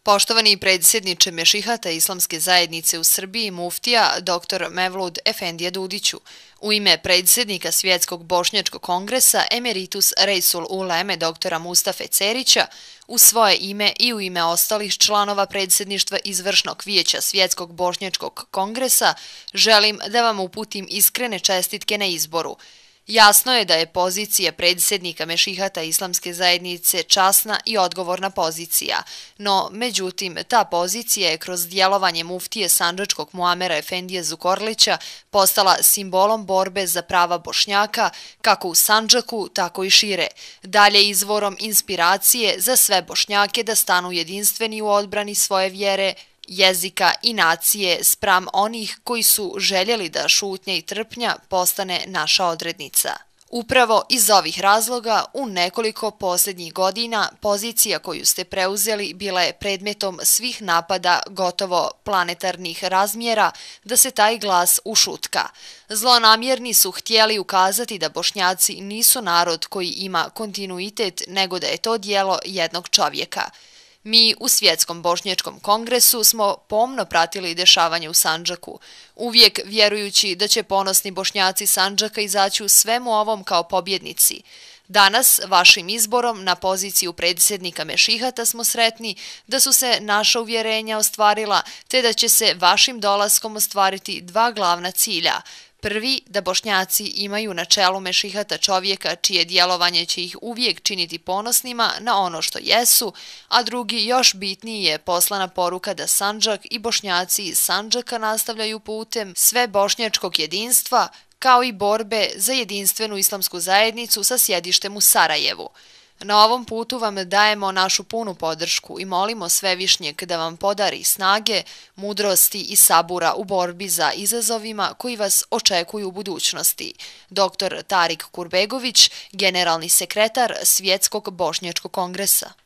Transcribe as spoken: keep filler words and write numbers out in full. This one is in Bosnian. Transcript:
Poštovani predsjedniče Mešihata Islamske zajednice u Srbiji, muftija doktor Mevlud Efendija Dudiću, u ime predsjednika Svjetskog bošnjačkog kongresa emeritus Reisul Uleme doktora Mustafe Cerića, u svoje ime i u ime ostalih članova predsjedništva Izvršnog vijeća Svjetskog bošnjačkog kongresa, želim da vam uputim iskrene čestitke na izboru. Jasno je da je pozicija predsjednika Mešihata Islamske zajednice časna i odgovorna pozicija, no međutim ta pozicija je kroz djelovanje muftije Sandžačkog Muamera Efendije Zukorlića postala simbolom borbe za prava Bošnjaka kako u Sandžaku, tako i šire, dalje izvorom inspiracije za sve Bošnjake da stanu jedinstveni u odbrani svoje vjere, jezika i nacije spram onih koji su željeli da šutnja i trpnja postane naša odrednica. Upravo iz ovih razloga u nekoliko posljednjih godina pozicija koju ste preuzeli bila je predmetom svih napada gotovo planetarnih razmjera da se taj glas ušutka. Zlonamjerni su htjeli ukazati da Bošnjaci nisu narod koji ima kontinuitet, nego da je to djelo jednog čovjeka. Mi u Svjetskom bošnjačkom kongresu smo pomno pratili dešavanje u Sandžaku, uvijek vjerujući da će ponosni Bošnjaci Sandžaka izaći u svemu ovom kao pobjednici. Danas, vašim izborom na poziciju predsjednika Mešihata smo sretni da su se naša uvjerenja ostvarila, te da će se vašim dolaskom ostvariti dva glavna cilja. Prvi, da Bošnjaci imaju na čelu Mešihata čovjeka čije djelovanje će ih uvijek činiti ponosnima na ono što jesu, a drugi, još bitniji, je poslana poruka da Sandžak i Bošnjaci iz Sandžaka nastavljaju putem sve bošnjačkog jedinstva, kao i borbe za jedinstvenu islamsku zajednicu sa sjedištem u Sarajevu. Na ovom putu vam dajemo našu punu podršku i molimo Svevišnjeg da vam podari snage, mudrosti i sabura u borbi za izazovima koji vas očekuju u budućnosti. doktor Tarik Kurbegović, generalni sekretar Svjetskog bošnjačkog kongresa.